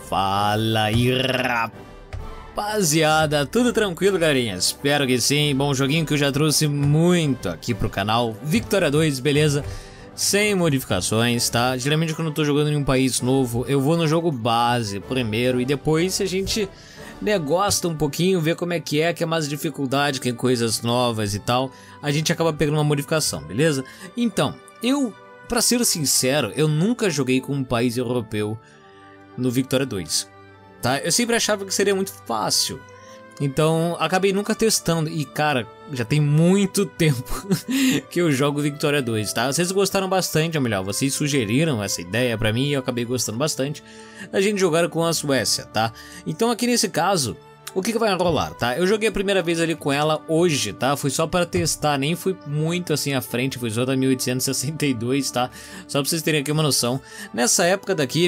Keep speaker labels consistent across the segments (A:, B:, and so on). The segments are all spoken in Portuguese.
A: Fala aí, rapaziada, tudo tranquilo, galerinha? Espero que sim. Bom, joguinho que eu já trouxe muito aqui pro canal, Victoria 2, beleza? Sem modificações, tá? Geralmente quando eu tô jogando em um país novo, eu vou no jogo base primeiro e depois, se a gente gosta um pouquinho, ver como é que é mais dificuldade, que tem coisas novas e tal, a gente acaba pegando uma modificação, beleza? Então, pra ser sincero, eu nunca joguei com um país europeu no Victoria 2, tá? Eu sempre achava que seria muito fácil, então acabei nunca testando. E cara, já tem muito tempo que eu jogo Victoria 2, tá? Vocês gostaram bastante, ou melhor, vocês sugeriram essa ideia pra mim e eu acabei gostando bastante a gente jogar com a Suécia, tá? Então aqui nesse caso, o que vai rolar, tá? Eu joguei a primeira vez ali com ela hoje, tá? Foi só para testar, nem fui muito assim à frente, foi só da 1862, tá? Só pra vocês terem aqui uma noção. Nessa época daqui,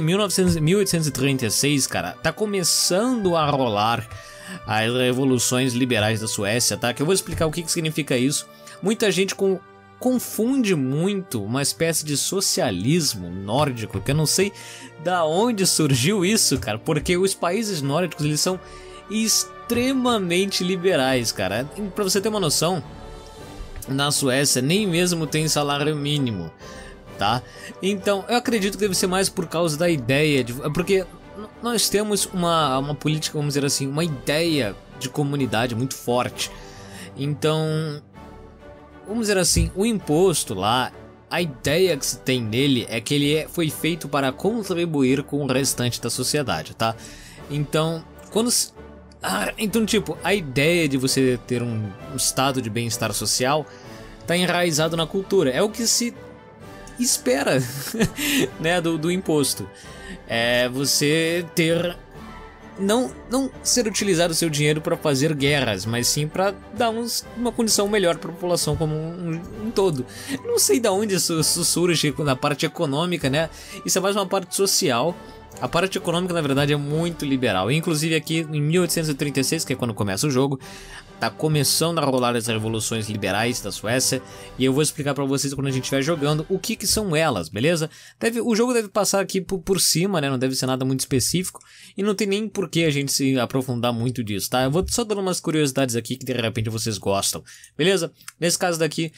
A: 1836, cara, tá começando a rolar as revoluções liberais da Suécia, tá? Que eu vou explicar o que significa isso. Muita gente confunde muito uma espécie de socialismo nórdico, que eu não sei da onde surgiu isso, cara, porque os países nórdicos, eles são extremamente liberais, cara. Pra você ter uma noção, na Suécia nem mesmo tem salário mínimo, tá? Então eu acredito que deve ser mais por causa da ideia de... Porque nós temos uma política, vamos dizer assim, uma ideia de comunidade muito forte. Então, vamos dizer assim, o imposto lá, a ideia que se tem nele é que ele foi feito para contribuir com o restante da sociedade, tá? Então, então, tipo, a ideia de você ter um estado de bem-estar social tá enraizado na cultura. É o que se espera, né, do imposto. É você ter... Não ser utilizado o seu dinheiro para fazer guerras, mas sim para dar uma condição melhor para a população como um todo. Eu não sei de onde isso surge na parte econômica, né? Isso é mais uma parte social. A parte econômica, na verdade, é muito liberal. Inclusive aqui em 1836, que é quando começa o jogo, tá começando a rolar as revoluções liberais da Suécia. E eu vou explicar pra vocês quando a gente estiver jogando o que são elas, beleza? O jogo deve passar aqui por cima, né? Não deve ser nada muito específico. E não tem nem por que a gente se aprofundar muito disso, tá? Eu vou só dando umas curiosidades aqui que de repente vocês gostam, beleza? Nesse caso daqui,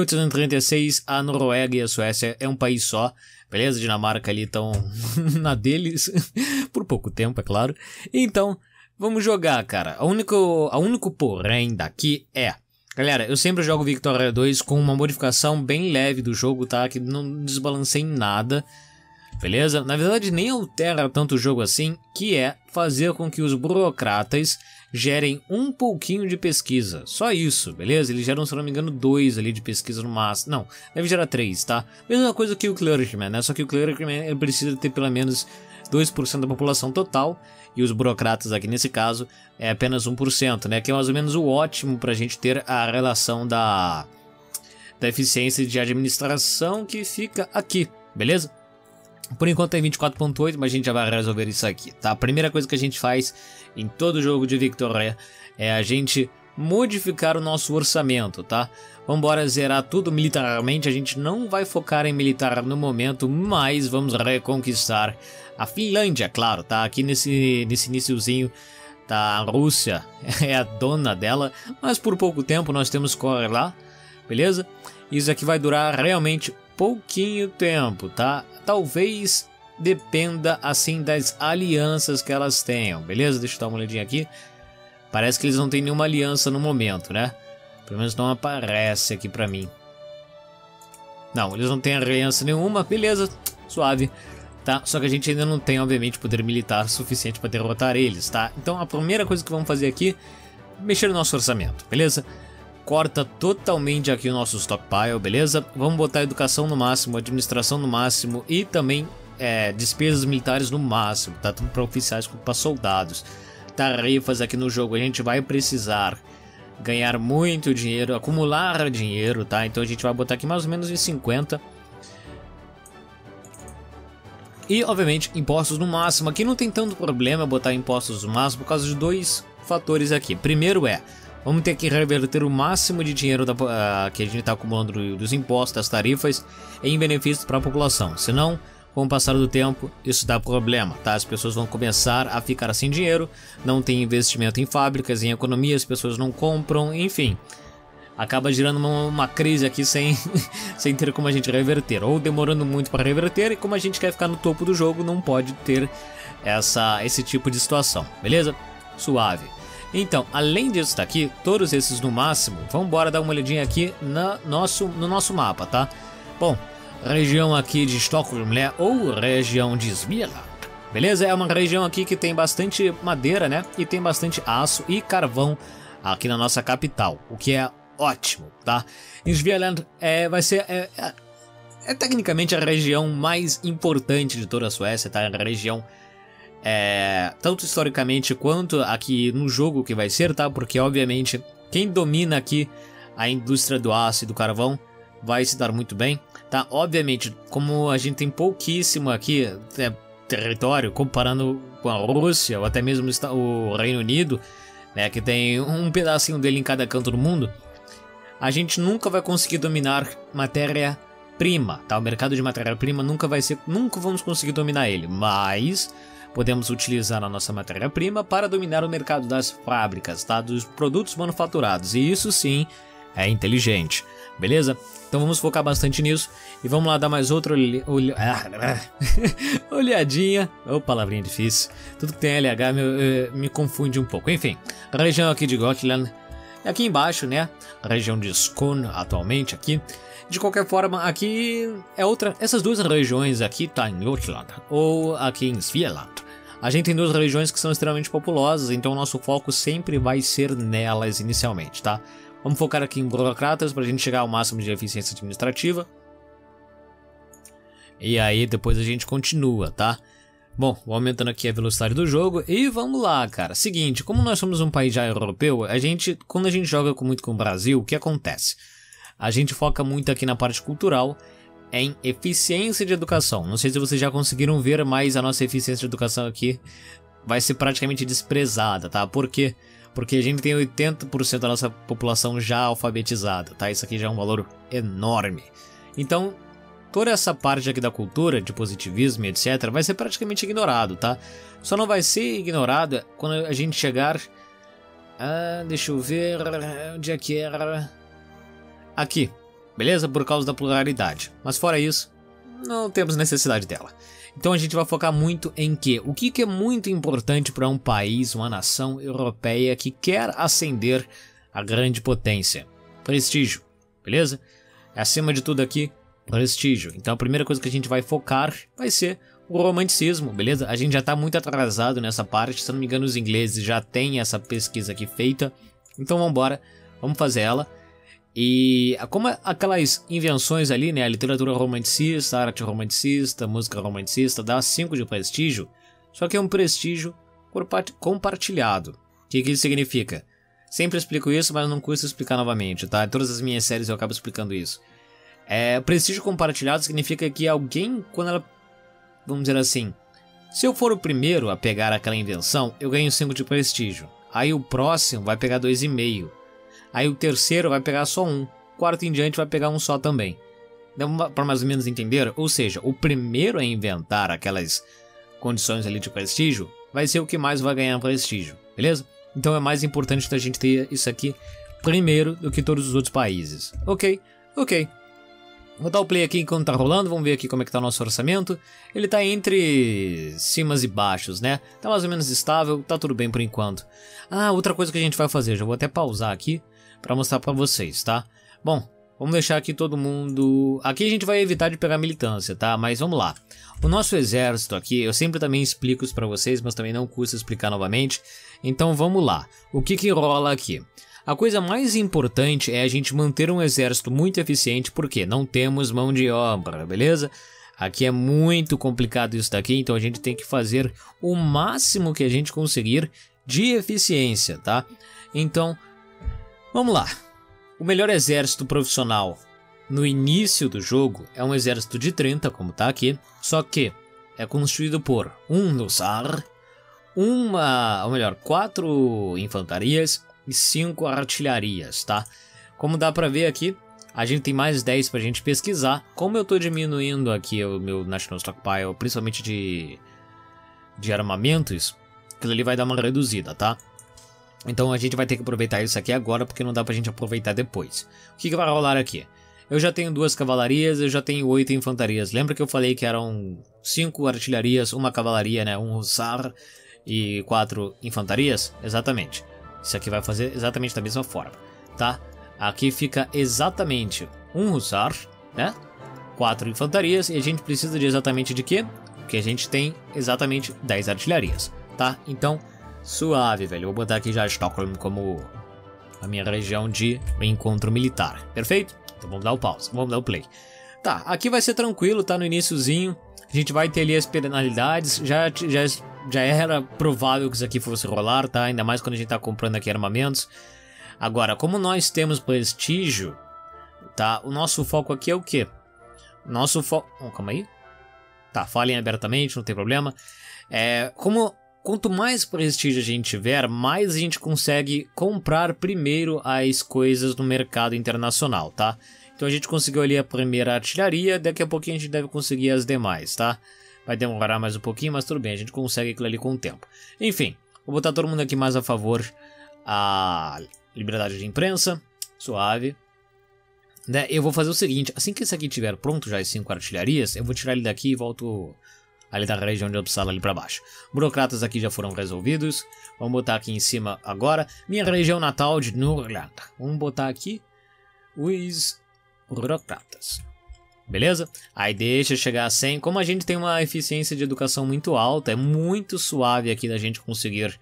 A: 1836, a Noruega e a Suécia é um país só. Beleza? Dinamarca ali estão na deles, por pouco tempo, é claro. Então, vamos jogar, cara. A único porém daqui é... Galera, eu sempre jogo Victoria 2 com uma modificação bem leve do jogo, tá? Que não desbalanceia em nada, beleza? Na verdade, nem altera tanto o jogo assim, que é fazer com que os burocratas gerem um pouquinho de pesquisa. Só isso, beleza? Eles geram, se não me engano, 2 ali de pesquisa no máximo. Não, deve gerar 3, tá? Mesma coisa que o Clergyman, né? Só que o Clergyman ele precisa ter pelo menos 2% da população total. E os burocratas aqui nesse caso é apenas 1%, né? Que é mais ou menos o ótimo pra gente ter a relação da eficiência de administração que fica aqui, beleza? Por enquanto é 24.8, mas a gente já vai resolver isso aqui, tá? A primeira coisa que a gente faz em todo jogo de Victoria é a gente modificar o nosso orçamento, tá? Vambora zerar tudo militarmente, a gente não vai focar em militar no momento, mas vamos reconquistar a Finlândia, claro, tá? Aqui nesse iniciozinho, tá? A Rússia é a dona dela, mas por pouco tempo nós temos core lá, beleza? Isso aqui vai durar realmente pouquinho tempo, tá? Talvez dependa assim das alianças que elas tenham, beleza? Deixa eu dar uma olhadinha aqui. Parece que eles não têm nenhuma aliança no momento, né? Pelo menos não aparece aqui pra mim. Não, eles não têm aliança nenhuma, beleza, suave, tá? Só que a gente ainda não tem, obviamente, poder militar suficiente pra derrotar eles, tá? Então a primeira coisa que vamos fazer aqui é mexer no nosso orçamento, beleza? Corta totalmente aqui o nosso stockpile, beleza? Vamos botar educação no máximo, administração no máximo e também despesas militares no máximo, tá? Tanto para oficiais quanto para soldados. Tarefas aqui no jogo, a gente vai precisar ganhar muito dinheiro, acumular dinheiro, tá? Então a gente vai botar aqui mais ou menos em 50. E, obviamente, impostos no máximo. Aqui não tem tanto problema botar impostos no máximo por causa de 2 fatores aqui. Primeiro vamos ter que reverter o máximo de dinheiro que a gente está acumulando dos impostos, das tarifas, em benefício para a população. Senão, Com o passar do tempo, isso dá problema, tá? As pessoas vão começar a ficar sem dinheiro, não tem investimento em fábricas, em economia, as pessoas não compram, enfim. Acaba gerando uma crise aqui sem ter como a gente reverter, ou demorando muito para reverter, e como a gente quer ficar no topo do jogo, não pode ter esse tipo de situação, beleza? Suave. Então, além disso daqui, todos esses no máximo, vamos embora dar uma olhadinha aqui no nosso mapa, tá? Bom, região aqui de Stockholm, né? Ou região de Svealand, beleza? É uma região aqui que tem bastante madeira, né? E tem bastante aço e carvão aqui na nossa capital, o que é ótimo, tá? Svealand vai ser tecnicamente a região mais importante de toda a Suécia, tá? A região tanto historicamente quanto aqui no jogo que vai ser, tá? Porque obviamente quem domina aqui a indústria do aço e do carvão vai se dar muito bem, tá? Obviamente, como a gente tem pouquíssimo aqui território comparando com a Rússia ou até mesmo o Reino Unido, né? Que tem um pedacinho dele em cada canto do mundo. A gente nunca vai conseguir dominar matéria-prima, tá? O mercado de matéria-prima nunca vamos conseguir dominar ele, mas podemos utilizar a nossa matéria-prima para dominar o mercado das fábricas, tá? Dos produtos manufaturados, e isso sim é inteligente, beleza? Então vamos focar bastante nisso e vamos lá dar mais outra olhadinha. Ô, palavrinha difícil. Tudo que tem LH me confunde um pouco. Enfim, a região aqui de Gotland. Aqui embaixo, né, a região de Skåne atualmente aqui. De qualquer forma, aqui essas duas regiões aqui, tá em Gotland ou aqui em Svealand. A gente tem duas regiões que são extremamente populosas, então o nosso foco sempre vai ser nelas inicialmente, tá? Vamos focar aqui em burocratas para a gente chegar ao máximo de eficiência administrativa. E aí depois a gente continua, tá? Bom, vou aumentando aqui a velocidade do jogo e vamos lá, cara. Seguinte, como nós somos um país já europeu, quando a gente joga muito com o Brasil, o que acontece? A gente foca muito aqui na parte cultural, em eficiência de educação. Não sei se vocês já conseguiram ver, mas a nossa eficiência de educação aqui vai ser praticamente desprezada, tá? Por quê? Porque a gente tem 80% da nossa população já alfabetizada, tá? Isso aqui já é um valor enorme. Então, toda essa parte aqui da cultura, de positivismo e etc, vai ser praticamente ignorado, tá? Só não vai ser ignorado quando a gente chegar... deixa eu ver... Onde é que era... Aqui, beleza? Por causa da pluralidade. Mas fora isso, não temos necessidade dela. Então a gente vai focar muito em quê? O que é muito importante para um país, uma nação europeia que quer ascender a grande potência? Prestígio, beleza? Acima de tudo aqui, prestígio. Então a primeira coisa que a gente vai focar vai ser o romanticismo, beleza? A gente já está muito atrasado nessa parte, se não me engano os ingleses já têm essa pesquisa aqui feita. Então vamos embora, vamos fazer ela. E como aquelas invenções ali, né, a literatura romanticista, a arte romanticista, a música romanticista, dá 5 de prestígio, só que é um prestígio compartilhado. O que isso significa? Sempre explico isso, mas não custa explicar novamente, tá? Em todas as minhas séries eu acabo explicando isso. Prestígio compartilhado significa que alguém, quando ela, vamos dizer assim, se eu for o primeiro a pegar aquela invenção, eu ganho 5 de prestígio. Aí o próximo vai pegar 2,5. Aí o terceiro vai pegar só 1. Quarto em diante vai pegar 1 só também. Dá para mais ou menos entender? Ou seja, o primeiro a inventar aquelas condições ali de prestígio vai ser o que mais vai ganhar prestígio, beleza? Então é mais importante a gente ter isso aqui primeiro do que todos os outros países. Ok. Vou dar o play aqui enquanto tá rolando, vamos ver aqui como é que tá o nosso orçamento. Ele tá entre cimas e baixos, né? Tá mais ou menos estável, tá tudo bem por enquanto. Outra coisa que a gente vai fazer, já vou até pausar aqui pra mostrar pra vocês, tá? Bom, vamos deixar aqui todo mundo... Aqui a gente vai evitar de pegar militância, tá? Mas vamos lá. O nosso exército aqui, eu sempre também explico isso pra vocês, mas também não custa explicar novamente. Então vamos lá. O que rola aqui? A coisa mais importante é a gente manter um exército muito eficiente, porque não temos mão de obra, beleza? Aqui é muito complicado isso daqui, então a gente tem que fazer o máximo que a gente conseguir de eficiência, tá? Então, vamos lá. O melhor exército profissional no início do jogo é um exército de 30, como tá aqui, só que é constituído por um hussar, 4 infantarias e 5 artilharias, tá? Como dá pra ver aqui, A gente tem mais 10 pra gente pesquisar. Como eu tô diminuindo aqui o meu National Stockpile, principalmente de armamentos, aquilo ali vai dar uma reduzida, tá? Então a gente vai ter que aproveitar isso aqui agora, porque não dá pra gente aproveitar depois. O que vai rolar aqui? Eu já tenho 2 cavalarias, eu já tenho 8 infantarias. Lembra que eu falei que eram 5 artilharias, 1 cavalaria, né? 1 hussar e 4 infantarias? Exatamente. Isso aqui vai fazer exatamente da mesma forma, tá? Aqui fica exatamente 1 hussar, né? 4 infantarias e a gente precisa de exatamente de quê? Porque a gente tem exatamente 10 artilharias, tá? Então, suave, velho. Eu vou botar aqui já Stockholm como a minha região de encontro militar. Perfeito? Então vamos dar o pause, vamos dar o play. Tá, aqui vai ser tranquilo, tá no iniciozinho. A gente vai ter ali as penalidades. Já era provável que isso aqui fosse rolar, tá? Ainda mais quando a gente tá comprando aqui armamentos. Agora, como nós temos prestígio, tá? O nosso foco aqui é o quê? Nosso foco... Oh, calma aí. Tá, falem abertamente, não tem problema. Quanto mais prestígio a gente tiver, mais a gente consegue comprar primeiro as coisas no mercado internacional, tá? Então a gente conseguiu ali a primeira artilharia, daqui a pouquinho a gente deve conseguir as demais, tá? Vai demorar mais um pouquinho, mas tudo bem, a gente consegue aquilo ali com o tempo. Enfim, vou botar todo mundo aqui mais a favor a liberdade de imprensa, suave. Né? Eu vou fazer o seguinte, assim que esse aqui estiver pronto já as 5 artilharias, eu vou tirar ele daqui e volto ali da região de Uppsala ali para baixo. Burocratas aqui já foram resolvidos, vamos botar aqui em cima agora, minha região natal de Norrland. Vamos botar aqui os burocratas. Beleza? Aí deixa chegar a 100. Como a gente tem uma eficiência de educação muito alta, é muito suave aqui da gente conseguir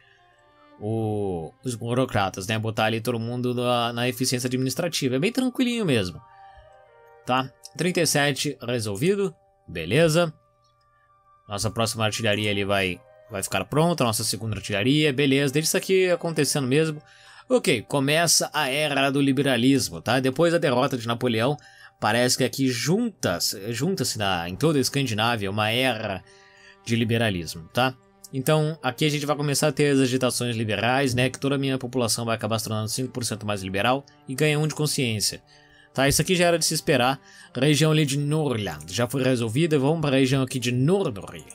A: os burocratas, né? Botar ali todo mundo na eficiência administrativa. É bem tranquilinho mesmo. Tá? 37 resolvido. Beleza. Nossa próxima artilharia ali vai ficar pronta. Nossa segunda artilharia. Beleza. Deixa isso aqui acontecendo mesmo. Ok, começa a era do liberalismo, tá? Depois da derrota de Napoleão, parece que aqui junta-se em toda a Escandinávia uma era de liberalismo, tá? Então, aqui a gente vai começar a ter as agitações liberais, né? Que toda a minha população vai acabar se tornando 5% mais liberal e ganha 1 de consciência. Tá, isso aqui já era de se esperar. A região ali de Norrland já foi resolvida. Vamos para a região aqui de Nordnorge.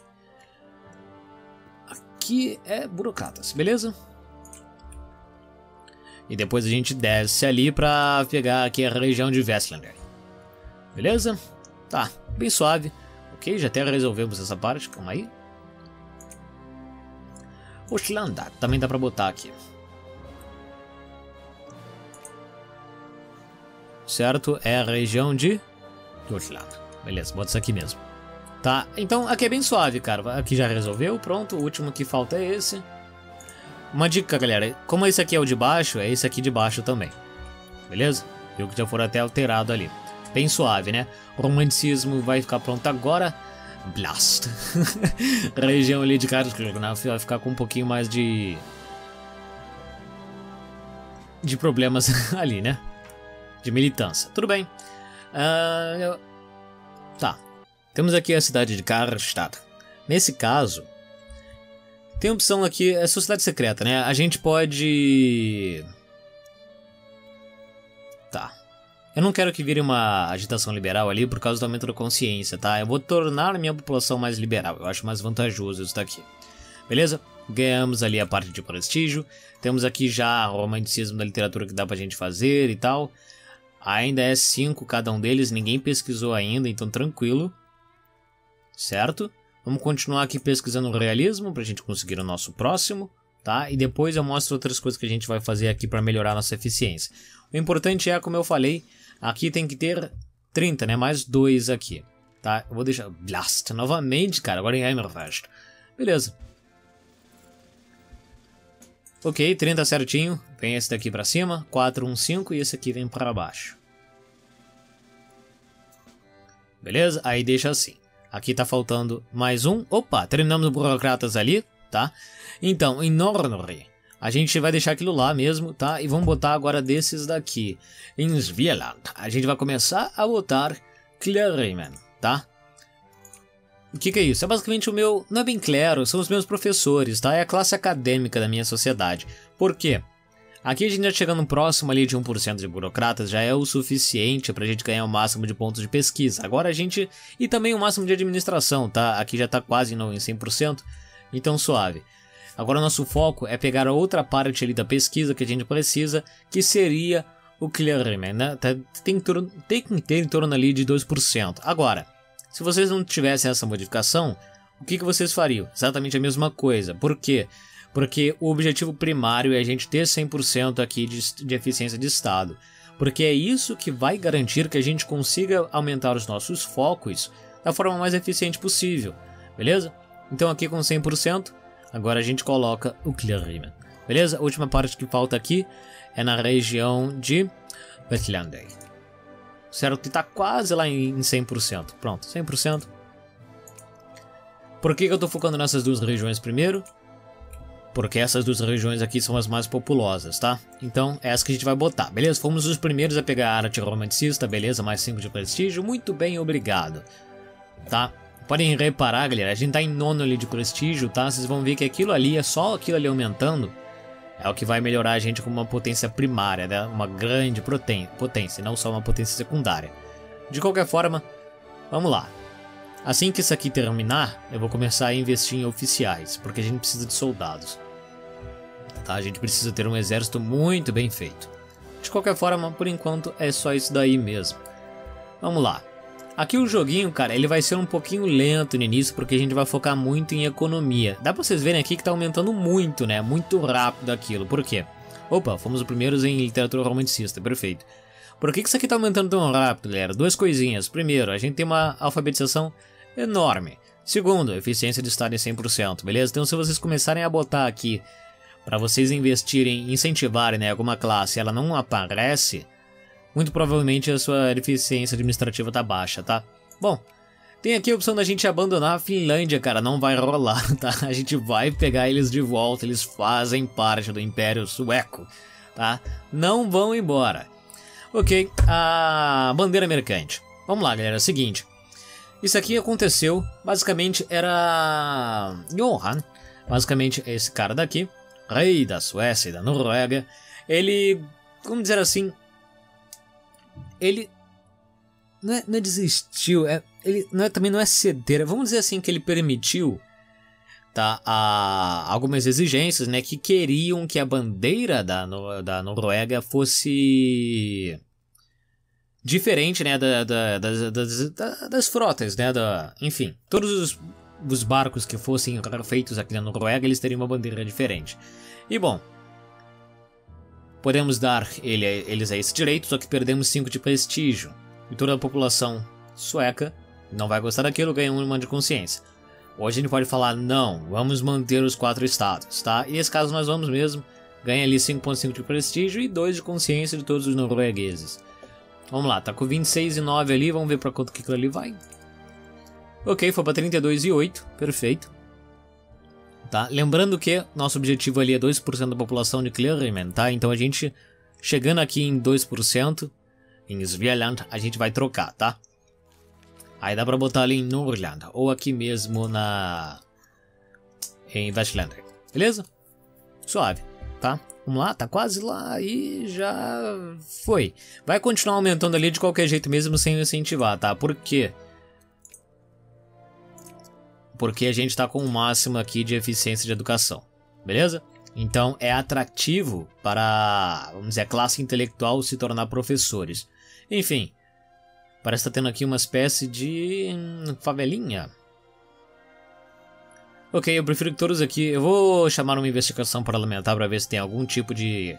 A: Aqui é burocratas, beleza? E depois a gente desce ali pra pegar aqui a região de Vestlander. Beleza? Tá, bem suave. Ok, já até resolvemos essa parte, calma aí. Oslanda, também dá pra botar aqui. Certo, é a região de Oslanda. Beleza, bota isso aqui mesmo. Tá, então aqui é bem suave, cara. Aqui já resolveu, pronto, o último que falta é esse. Uma dica, galera, como esse aqui é o de baixo, é esse aqui de baixo também. Beleza? Viu que já foram até alterado ali. Bem suave, né? O romanticismo vai ficar pronto agora. Blast. A região ali de Karlskrona vai ficar com um pouquinho mais de problemas ali, né? De militância. Tudo bem. Tá. Temos aqui a cidade de Karlstad. Nesse caso, tem opção aqui, é sociedade secreta, né? A gente pode... Tá. Eu não quero que vire uma agitação liberal ali por causa do aumento da consciência, tá? Eu vou tornar a minha população mais liberal. Eu acho mais vantajoso isso daqui. Beleza? Ganhamos ali a parte de prestígio. Temos aqui já o romanticismo da literatura que dá pra gente fazer e tal. Ainda é 5 cada um deles. Ninguém pesquisou ainda, então tranquilo. Certo? Vamos continuar aqui pesquisando o realismo pra gente conseguir o nosso próximo. Tá? E depois eu mostro outras coisas que a gente vai fazer aqui pra melhorar a nossa eficiência. O importante é, como eu falei, aqui tem que ter 30, né? Mais 2 aqui, tá? Eu vou deixar... Blast, novamente, cara. Agora em Heimerfest. Beleza. Ok, 30 certinho. Vem esse daqui pra cima. 4, 1, 5. E esse aqui vem pra baixo. Beleza? Aí deixa assim. Aqui tá faltando mais um. Opa, terminamos os burocratas ali, tá? Então, em Nordnorge, a gente vai deixar aquilo lá mesmo, tá? E vamos botar agora desses daqui. Em Svealand, a gente vai começar a botar Clergyman, tá? O que é isso? É basicamente o meu... Não é bem clero, são os meus professores, tá? É a classe acadêmica da minha sociedade. Por quê? Aqui a gente já chegando próximo ali de 1% de burocratas, já é o suficiente pra gente ganhar o máximo de pontos de pesquisa. Agora a gente... E também o máximo de administração, tá? Aqui já tá quase em 100%, então suave. Agora o nosso foco é pegar a outra parte ali da pesquisa que a gente precisa, que seria o clearing, né? Tem que ter em torno ali de 2%. Agora, se vocês não tivessem essa modificação, o que vocês fariam? Exatamente a mesma coisa. Por quê? Porque o objetivo primário é a gente ter 100% aqui de eficiência de estado. Porque é isso que vai garantir que a gente consiga aumentar os nossos focos da forma mais eficiente possível. Beleza? Então aqui com 100%, agora a gente coloca o clearing. Beleza? A última parte que falta aqui é na região de Westland. Certo que está quase lá em 100%. Pronto, 100%. Por que eu estou focando nessas duas regiões primeiro? Porque essas duas regiões aqui são as mais populosas, tá? Então, é essa que a gente vai botar, beleza? Fomos os primeiros a pegar a arte romanticista, beleza? Mais 5 de prestígio, muito bem, obrigado. Tá? Podem reparar, galera, a gente tá em 9 ali de prestígio, tá? Vocês vão ver que aquilo ali, é só aquilo ali aumentando, é o que vai melhorar a gente com uma potência primária, né? Uma grande potência, não só uma potência secundária. De qualquer forma, vamos lá. Assim que isso aqui terminar, eu vou começar a investir em oficiais, porque a gente precisa de soldados. Tá? A gente precisa ter um exército muito bem feito. De qualquer forma, por enquanto, é só isso daí mesmo. Vamos lá. Aqui o joguinho, cara, ele vai ser um pouquinho lento no início, porque a gente vai focar muito em economia. Dá pra vocês verem aqui que tá aumentando muito, né? Muito rápido aquilo. Por quê? Opa, fomos os primeiros em literatura romanticista, perfeito. Por que isso aqui tá aumentando tão rápido, galera? Duas coisinhas. Primeiro, a gente tem uma alfabetização enorme. Segundo, eficiência de estado em 100%, beleza? Então se vocês começarem a botar aqui para vocês investirem, incentivarem, né, alguma classe, ela não aparece, muito provavelmente a sua eficiência administrativa tá baixa, tá? Bom, tem aqui a opção da gente abandonar a Finlândia, cara, não vai rolar, tá? A gente vai pegar eles de volta, eles fazem parte do Império Sueco, tá? Não vão embora. Ok, a bandeira mercante. Vamos lá, galera, é o seguinte. Isso aqui aconteceu, basicamente era Johan, basicamente esse cara daqui, rei da Suécia e da Noruega. Ele, vamos dizer assim, ele não é desistiu, ele também não é ceder, vamos dizer assim que ele permitiu, tá, algumas exigências, né, que queriam que a bandeira da Noruega fosse diferente, né, das frotas, né, enfim, todos os barcos que fossem feitos aqui na Noruega, eles teriam uma bandeira diferente. E bom, podemos dar eles a esse direito, só que perdemos 5 de prestígio. E toda a população sueca não vai gostar daquilo, ganha uma de consciência. Hoje a gente pode falar, não, vamos manter os 4 estados, tá? E nesse caso nós vamos mesmo, ganha ali 5.5 de prestígio e 2 de consciência de todos os noruegueses. Vamos lá, tá com 26,9 ali, vamos ver pra quanto que aquilo ali vai. Ok, foi pra 32,8, perfeito. Tá, lembrando que nosso objetivo ali é 2% da população de Clearman, tá? Então a gente, chegando aqui em 2%, em Svealand, a gente vai trocar, tá? Aí dá pra botar ali em Norrland, ou aqui mesmo em Vestland, beleza? Suave, tá? Vamos lá, tá quase lá e já foi. Vai continuar aumentando ali de qualquer jeito mesmo sem incentivar, tá? Por quê? Porque a gente tá com o máximo aqui de eficiência de educação, beleza? Então é atrativo para, vamos dizer, a classe intelectual se tornar professores. Enfim, parece que tá tendo aqui uma espécie de favelinha. Ok, eu prefiro que todos aqui... Eu vou chamar uma investigação parlamentar para ver se tem algum tipo de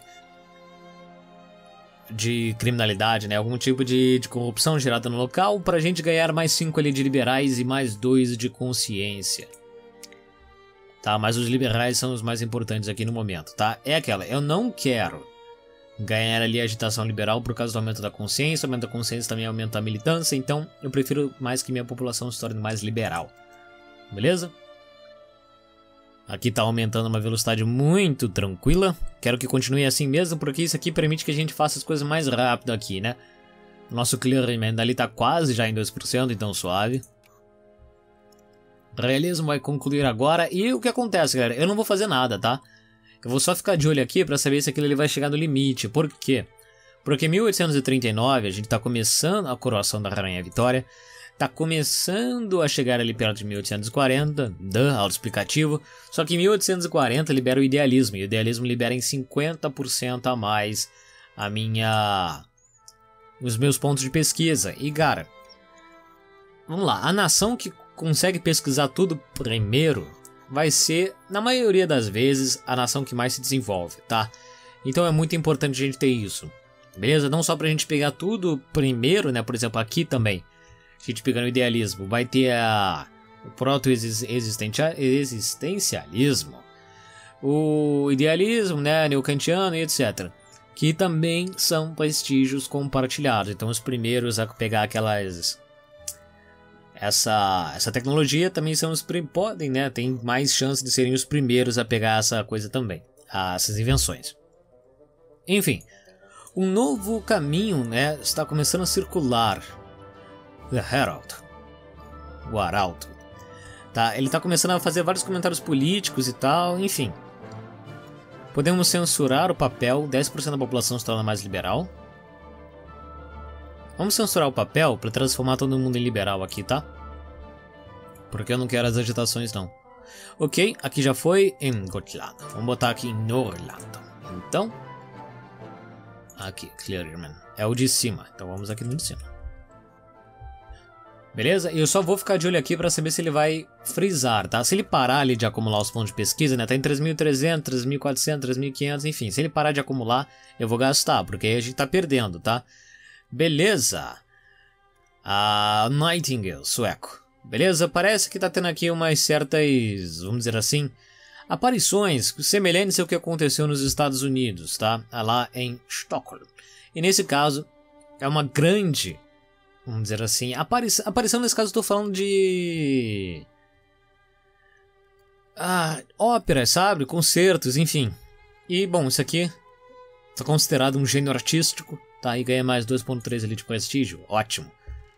A: criminalidade, né? Algum tipo de corrupção gerada no local, pra gente ganhar mais 5 ali de liberais e mais 2 de consciência. Tá, mas os liberais são os mais importantes aqui no momento, tá? É aquela, eu não quero ganhar ali a agitação liberal por causa do aumento da consciência. O aumento da consciência também aumenta a militância, então eu prefiro mais que minha população se torne mais liberal. Beleza? Aqui tá aumentando uma velocidade muito tranquila. Quero que continue assim mesmo, porque isso aqui permite que a gente faça as coisas mais rápido aqui, né? Nosso clearing ali tá quase já em 2%, então suave. Realismo vai concluir agora. E o que acontece, galera? Eu não vou fazer nada, tá? Eu vou só ficar de olho aqui para saber se aquilo ali vai chegar no limite. Por quê? Porque em 1839 a gente está começando a coroação da Rainha Vitória. Está começando a chegar ali perto de 1840, autoexplicativo. Só que em 1840 libera o idealismo. E o idealismo libera em 50% a mais os meus pontos de pesquisa. E cara, vamos lá, a nação que consegue pesquisar tudo primeiro vai ser, na maioria das vezes, a nação que mais se desenvolve, tá? Então é muito importante a gente ter isso, beleza? Não só pra gente pegar tudo primeiro, né? Por exemplo, aqui também, a gente pegando o idealismo, vai ter o proto-existencialismo, o idealismo, né? Neocantiano e etc. Que também são prestígios compartilhados. Então os primeiros a pegar essa tecnologia também são os podem, né? Tem mais chance de serem os primeiros a pegar essa coisa também, essas invenções. Enfim, um novo caminho, né, está começando a circular. The Herald, o Arauto, tá? Ele está começando a fazer vários comentários políticos e tal, enfim. Podemos censurar o papel, 10% da população se torna mais liberal. Vamos censurar o papel para transformar todo mundo em liberal aqui, tá? Porque eu não quero as agitações, não. Ok, aqui já foi em Gotland. Vamos botar aqui em Norrland. Então, aqui, Clearman. É o de cima, então vamos aqui no de cima. Beleza? E eu só vou ficar de olho aqui para saber se ele vai frisar, tá? Se ele parar ali de acumular os pontos de pesquisa, né? Tá em 3.300, 3.400, 3.500, enfim. Se ele parar de acumular, eu vou gastar, porque aí a gente tá perdendo, tá? Beleza. A Nightingale, sueco. Beleza? Parece que tá tendo aqui umas certas, vamos dizer assim, aparições semelhantes ao que aconteceu nos Estados Unidos, tá? Lá em Estocolmo. E nesse caso, é uma grande, vamos dizer assim, aparição nesse caso eu tô falando de óperas, sabe? Concertos, enfim. E, bom, isso aqui tá considerado um gênero artístico, tá? E ganha mais 2.3 ali de prestígio. Ótimo.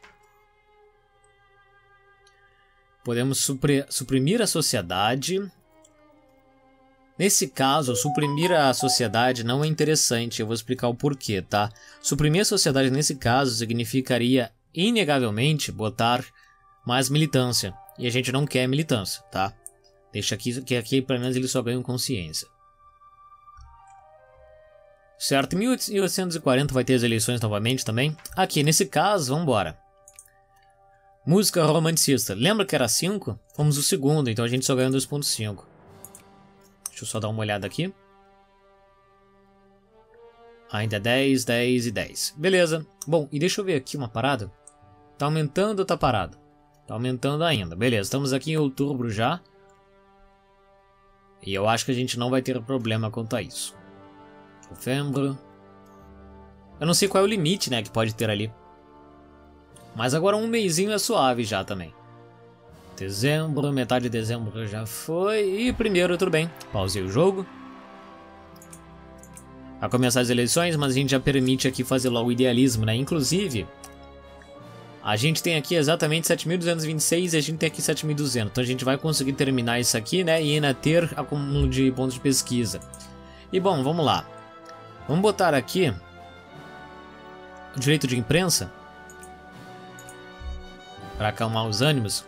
A: Podemos suprimir a sociedade. Nesse caso, suprimir a sociedade não é interessante. Eu vou explicar o porquê, tá? Suprimir a sociedade nesse caso significaria, inegavelmente, botar mais militância. E a gente não quer militância, tá? Deixa aqui, que aqui pelo menos eles só ganham consciência. Certo, em 1840 vai ter as eleições novamente também. Aqui, nesse caso, vamos embora. Música romanticista. Lembra que era 5? Fomos o segundo, então a gente só ganhou 2.5. Deixa eu só dar uma olhada aqui. Ainda é 10, 10 e 10. Beleza. Bom, e deixa eu ver aqui uma parada. Tá aumentando ou tá parado? Tá aumentando ainda. Beleza, estamos aqui em outubro já. E eu acho que a gente não vai ter problema quanto a isso. Novembro. Eu não sei qual é o limite, né, que pode ter ali. Mas agora um mesinho é suave já também. Dezembro, metade de dezembro já foi. E primeiro, tudo bem. Pausei o jogo. Vai começar as eleições, mas a gente já permite aqui fazer logo o idealismo, né? Inclusive, a gente tem aqui exatamente 7.226 e a gente tem aqui 7.200. Então a gente vai conseguir terminar isso aqui, né? E ainda ter acúmulo de pontos de pesquisa. E bom, vamos lá. Vamos botar aqui o direito de imprensa. Para acalmar os ânimos.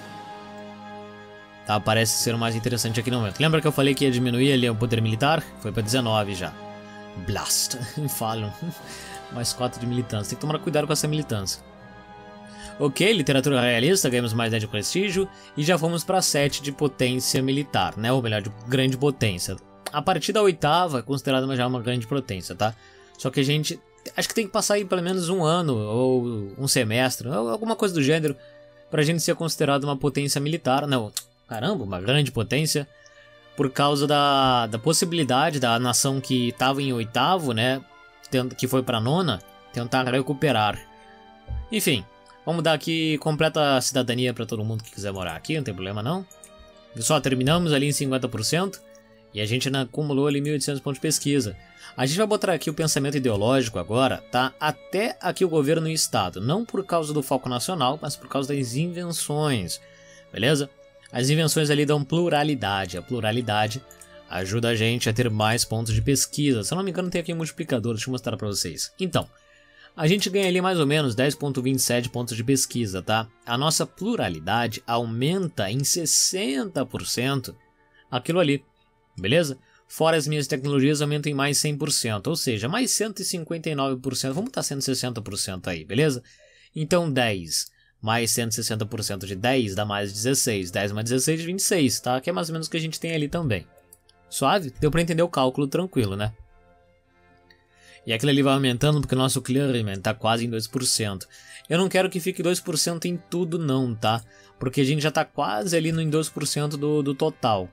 A: Tá, parece ser o mais interessante aqui no momento. Lembra que eu falei que ia diminuir ali o poder militar? Foi para 19 já. Blast. Falam. Mais 4 de militância. Tem que tomar cuidado com essa militância. Ok, literatura realista. Ganhamos mais 10 de prestígio. E já fomos para 7 de potência militar, né? Ou melhor, de grande potência. A partir da 8ª é considerada já uma grande potência, tá? Só que a gente... acho que tem que passar aí pelo menos um ano, ou um semestre, ou alguma coisa do gênero, pra gente ser considerado uma potência militar. Não, caramba, uma grande potência. Por causa da possibilidade da nação que estava em 8º, né, que foi pra 9ª, tentar recuperar. Enfim, vamos dar aqui completa cidadania pra todo mundo que quiser morar aqui, não tem problema não. Só terminamos ali em 50%, e a gente acumulou ali 1.800 pontos de pesquisa. A gente vai botar aqui o pensamento ideológico agora, tá? Até aqui o governo e o Estado. Não por causa do foco nacional, mas por causa das invenções. Beleza? As invenções ali dão pluralidade. A pluralidade ajuda a gente a ter mais pontos de pesquisa. Se eu não me engano tem aqui um multiplicador, deixa eu mostrar para vocês. Então, a gente ganha ali mais ou menos 10,27 pontos de pesquisa, tá? A nossa pluralidade aumenta em 60% aquilo ali, beleza? Fora as minhas tecnologias aumentam em mais 100%, ou seja, mais 159%, vamos botar 160% aí, beleza? Então 10 mais 160% de 10 dá mais 16, 10 mais 16, 26, tá? Que é mais ou menos o que a gente tem ali também. Suave? Deu pra entender o cálculo tranquilo, né? E aquilo ali vai aumentando porque o nosso clearment tá quase em 2%. Eu não quero que fique 2% em tudo não, tá? Porque a gente já tá quase ali no em 2% do total.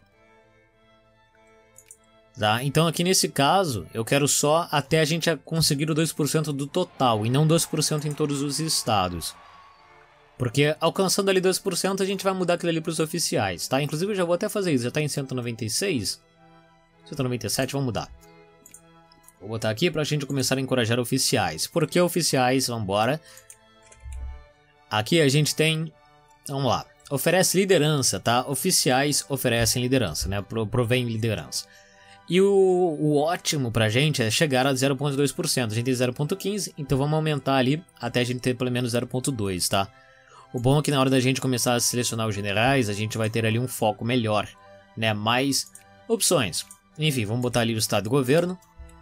A: Tá? Então aqui nesse caso, eu quero só até a gente conseguir o 2% do total e não 2% em todos os estados. Porque alcançando ali 2% a gente vai mudar aquilo ali para os oficiais, tá? Inclusive eu já vou até fazer isso, já tá em 196, 197, vamos mudar. Vou botar aqui pra gente começar a encorajar oficiais. Por que oficiais? Vambora. Aqui a gente tem, vamos lá, oferece liderança, tá? Oficiais oferecem liderança, né? Provém liderança. E o ótimo pra gente é chegar a 0,2%. A gente tem 0,15%, então vamos aumentar ali até a gente ter pelo menos 0,2%, tá? O bom é que na hora da gente começar a selecionar os generais, a gente vai ter ali um foco melhor, né? Mais opções. Enfim, vamos botar ali o estado do governo.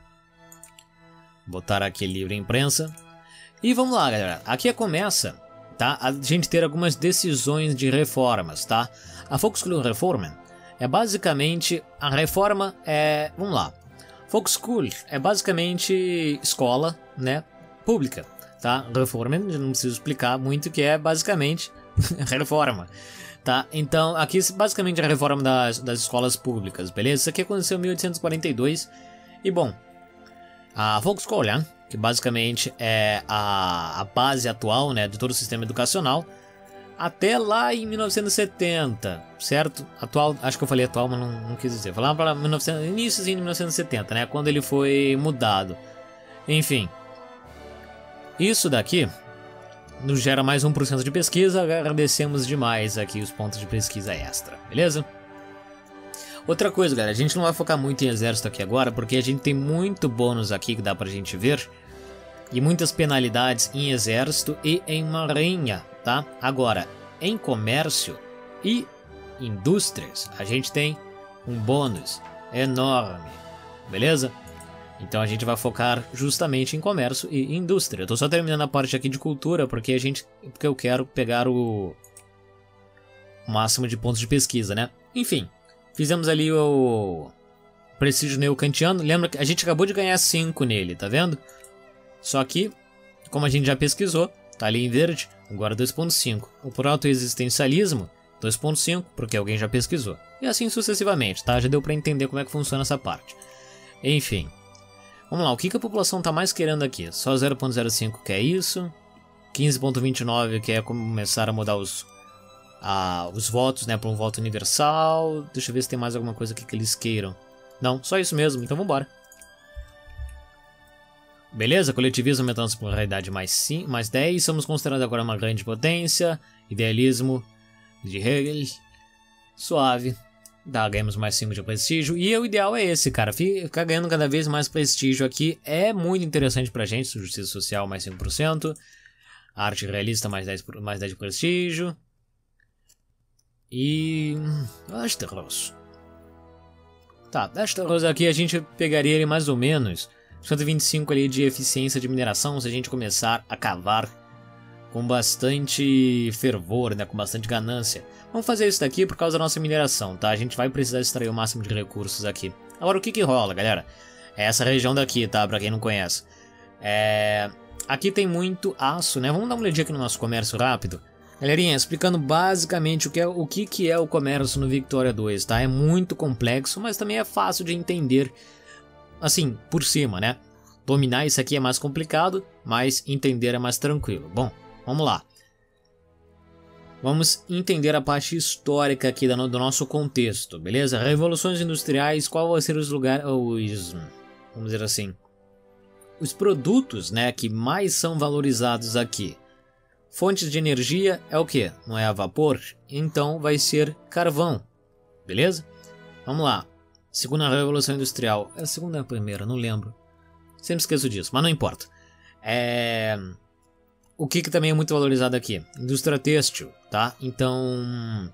A: Botar aqui livre imprensa. E vamos lá, galera. Aqui começa, tá? A gente ter algumas decisões de reformas, tá? A Volksschulreformen é basicamente a reforma vamos lá. Volksschule é basicamente escola, né, pública, tá? Reformen, não preciso explicar muito o que é basicamente reforma, tá? Então, aqui basicamente a reforma das escolas públicas, beleza? Isso aqui aconteceu em 1842 e bom, a Volksschule, que basicamente é a base atual, né, de todo o sistema educacional, até lá em 1970, certo? Atual, acho que eu falei atual, mas não quis dizer. Falava para início de 1970, né, quando ele foi mudado. Enfim, isso daqui nos gera mais 1% de pesquisa. Agradecemos demais aqui os pontos de pesquisa extra, beleza? Outra coisa, galera, a gente não vai focar muito em exército aqui agora, porque a gente tem muito bônus aqui que dá pra gente ver. E muitas penalidades em exército e em marinha, tá? Agora, em comércio e indústrias, a gente tem um bônus enorme, beleza? Então a gente vai focar justamente em comércio e indústria. Eu tô só terminando a parte aqui de cultura, porque eu quero pegar o máximo de pontos de pesquisa, né? Enfim, fizemos ali o prestígio neocantiano. Lembra que a gente acabou de ganhar 5 nele, tá vendo? Só que, como a gente já pesquisou, tá ali em verde, agora 2.5. O proto-existencialismo, 2.5, porque alguém já pesquisou. E assim sucessivamente, tá? Já deu pra entender como é que funciona essa parte. Enfim, vamos lá, o que a população tá mais querendo aqui? Só 0.05 que é isso, 15.29 que é começar a mudar os votos, né, para um voto universal. Deixa eu ver se tem mais alguma coisa aqui que eles queiram. Não, só isso mesmo, então vambora. Beleza, coletivismo aumentando a pluralidade mais 10, somos considerados agora uma grande potência, idealismo de Hegel, suave, ganhamos mais 5 de prestígio, e o ideal é esse, cara, ficar ganhando cada vez mais prestígio aqui é muito interessante pra gente, justiça social mais 5%, arte realista mais 10 de prestígio, e Westeros. Tá, Westeros aqui a gente pegaria ele mais ou menos 125 ali de eficiência de mineração se a gente começar a cavar com bastante fervor, né, com bastante ganância. Vamos fazer isso daqui por causa da nossa mineração, tá? A gente vai precisar extrair o máximo de recursos aqui. Agora o que rola, galera? É essa região daqui, tá? Pra quem não conhece. Aqui tem muito aço, né? Vamos dar uma olhadinha aqui no nosso comércio rápido. Galerinha, explicando basicamente o que é o comércio no Victoria 2, tá? É muito complexo, mas também é fácil de entender, assim, por cima, né? Dominar isso aqui é mais complicado, mas entender é mais tranquilo. Bom, vamos lá. Vamos entender a parte histórica aqui do nosso contexto, beleza? Revoluções industriais, qual vai ser os lugares, vamos dizer assim, os produtos, né, que mais são valorizados aqui. Fontes de energia é o que? Não é a vapor? Então vai ser carvão, beleza? Vamos lá. Segunda Revolução Industrial. É a segunda ou a primeira? Não lembro. Sempre esqueço disso, mas não importa. O que também é muito valorizado aqui? Indústria têxtil, tá? Então...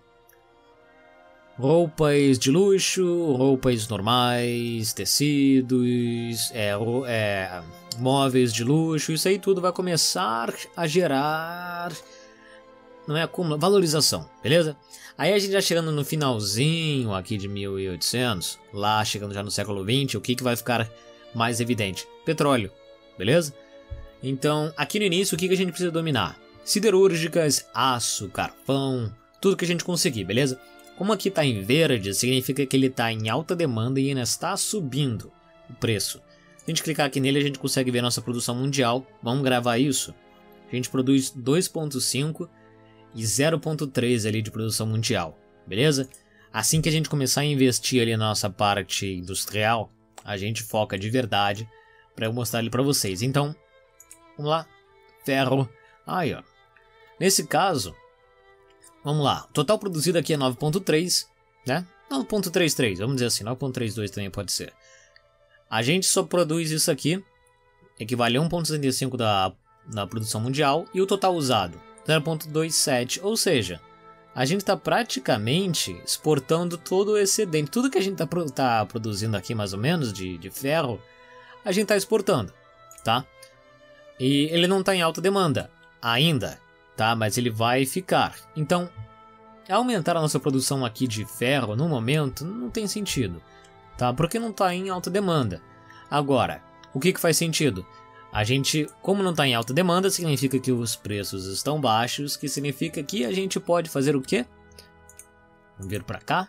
A: roupas de luxo, roupas normais, tecidos, móveis de luxo, isso aí tudo vai começar a gerar, não é acúmulo, valorização, beleza? Aí a gente já chegando no finalzinho aqui de 1800, lá chegando já no século XX, o que vai ficar mais evidente? Petróleo, beleza? Então, aqui no início, o que a gente precisa dominar? Siderúrgicas, aço, carvão, tudo que a gente conseguir, beleza? Como aqui está em verde, significa que ele está em alta demanda e ainda está subindo o preço. Se a gente clicar aqui nele, a gente consegue ver nossa produção mundial. Vamos gravar isso. A gente produz 2.5 e 0.3 ali de produção mundial, beleza? Assim que a gente começar a investir ali na nossa parte industrial, a gente foca de verdade para eu mostrar ali para vocês. Então, vamos lá. Ferro. Aí, ó. Nesse caso... vamos lá, o total produzido aqui é 9.3, né? 9.33, vamos dizer assim, 9.32 também pode ser. A gente só produz isso aqui, equivale a 1.65 da produção mundial, e o total usado, 0.27, ou seja, a gente está praticamente exportando todo o excedente, tudo que a gente tá produzindo aqui mais ou menos de ferro, a gente está exportando, tá? E ele não está em alta demanda ainda, tá? Mas ele vai ficar. Então, aumentar a nossa produção aqui de ferro no momento não tem sentido, tá? Porque não está em alta demanda. Agora, o que faz sentido? A gente, como não está em alta demanda, significa que os preços estão baixos, que significa que a gente pode fazer o quê? Vamos vir para cá.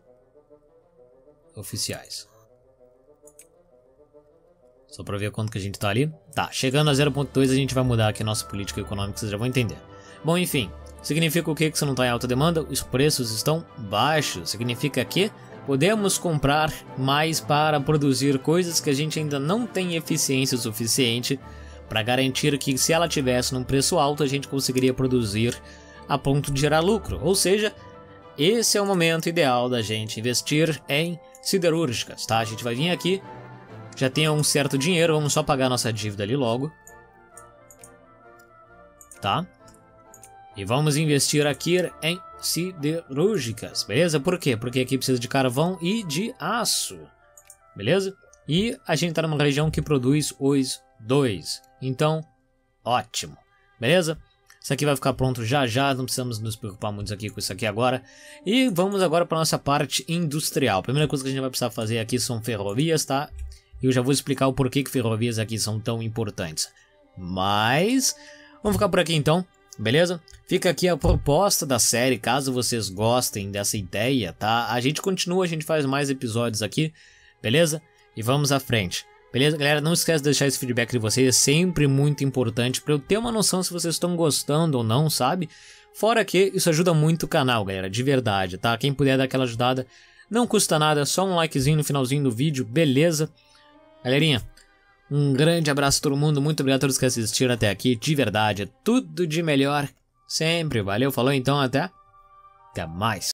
A: Oficiais. Só para ver quanto que a gente tá ali. Tá, chegando a 0.2 a gente vai mudar aqui a nossa política econômica, vocês já vão entender. Bom, enfim, significa o que você não está em alta demanda? Os preços estão baixos. Significa que podemos comprar mais para produzir coisas que a gente ainda não tem eficiência suficiente para garantir que se ela tivesse num preço alto a gente conseguiria produzir a ponto de gerar lucro. Ou seja, esse é o momento ideal da gente investir em siderúrgicas, tá? A gente vai vir aqui. Já tem um certo dinheiro, vamos só pagar nossa dívida ali logo. Tá? E vamos investir aqui em siderúrgicas, beleza? Por quê? Porque aqui precisa de carvão e de aço, beleza? E a gente tá numa região que produz os dois. Então, ótimo, beleza? Isso aqui vai ficar pronto já já, não precisamos nos preocupar muito aqui com isso aqui agora. E vamos agora para nossa parte industrial. A primeira coisa que a gente vai precisar fazer aqui são ferrovias, tá? E eu já vou explicar o porquê que ferrovias aqui são tão importantes. Mas, vamos ficar por aqui então, beleza? Fica aqui a proposta da série, caso vocês gostem dessa ideia, tá? A gente continua, a gente faz mais episódios aqui, beleza? E vamos à frente. Beleza, galera? Não esquece de deixar esse feedback de vocês, é sempre muito importante para eu ter uma noção se vocês estão gostando ou não, sabe? Fora que isso ajuda muito o canal, galera, de verdade, tá? Quem puder dar aquela ajudada, não custa nada, só um likezinho no finalzinho do vídeo, beleza? Galerinha, um grande abraço a todo mundo, muito obrigado a todos que assistiram até aqui, de verdade, é tudo de melhor, sempre, valeu, falou então, até mais.